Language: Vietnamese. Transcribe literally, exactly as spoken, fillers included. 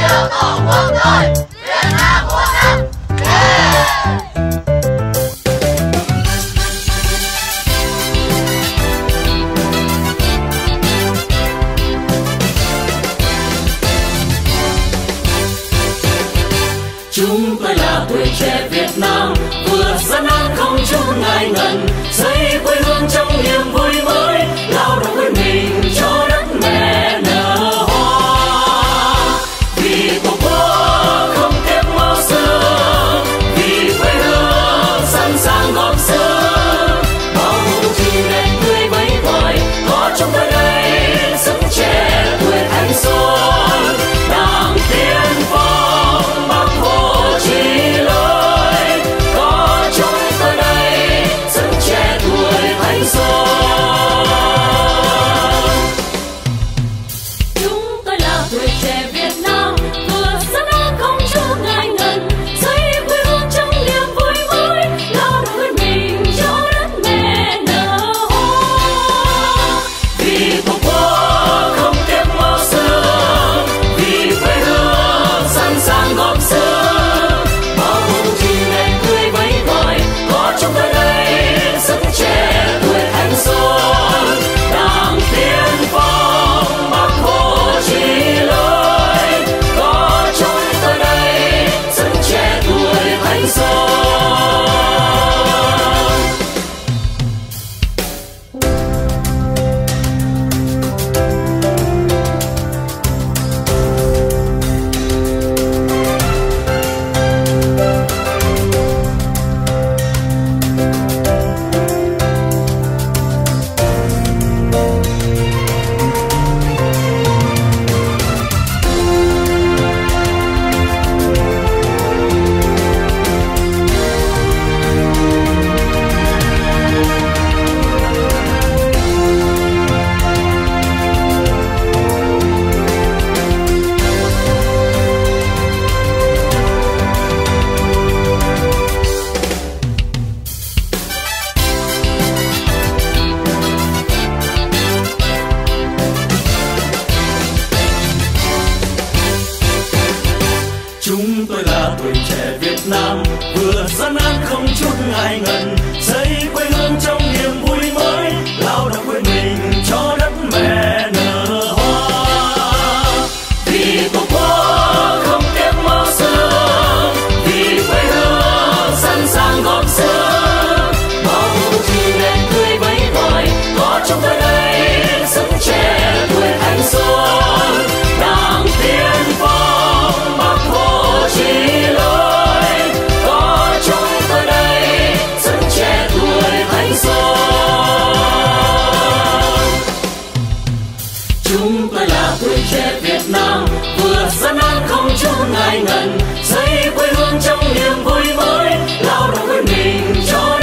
yêu Tổ quốc tôi, Việt Nam của ta. Yeah! Chúng tôi là tuổi trẻ Việt Nam, vượt gian nan không chút ngại ngần, xây quê hương trong niềm vui mới, lao động quên mình cho đất mẹ nở hoa. Vì Tổ quốc không kém màu sương, vì quê hương sẵn sàng góp sức, bao công trình đẹp tươi vẫy gọi, có trong tôi đây sức trẻ tuổi thanh xuân. Đảng tiên phong Bác Hồ chỉ lối, có chúng tôi đây sức trẻ tuổi thanh xuân. Chúng tôi là tuổi trẻ Việt Nam, vượt gian nan không chút ngại ngần, xây quê hương trong niềm vui mới, lao động quên mình cho đất mẹ nở hoa. Vì Tổ quốc không kém màu sương, vì quê hương sẵn sàng góp sức, bao công trình đẹp tươi vẫy gọi, có chúng tôi đây sức trẻ tuổi thanh xuân. Đảng tiên phong Bác Hồ chỉ lối, có chúng tôi đây sức trẻ tuổi thanh xuân. Chúng tôi là tuổi trẻ Việt Nam, vượt gian nan không chút ngại ngần, xây quê hương trong niềm vui mới, lao động quên mình cho đất mẹ nở hoa. Vì Tổ quốc không kém màu sương, vì quê hương sẵn sàng góp sức, bao công trình đẹp tươi vẫy gọi, có chúng tôi đây sức trẻ tuổi thanh xuân. Đảng tiên phong Bác Hồ chỉ lối, có chúng tôi đây sức trẻ tuổi thanh xuân. Chúng tôi là tuổi trẻ Việt Nam, vượt gian nan không chút ngại ngần, xây quê hương trong niềm vui mới, lao động quên mình cho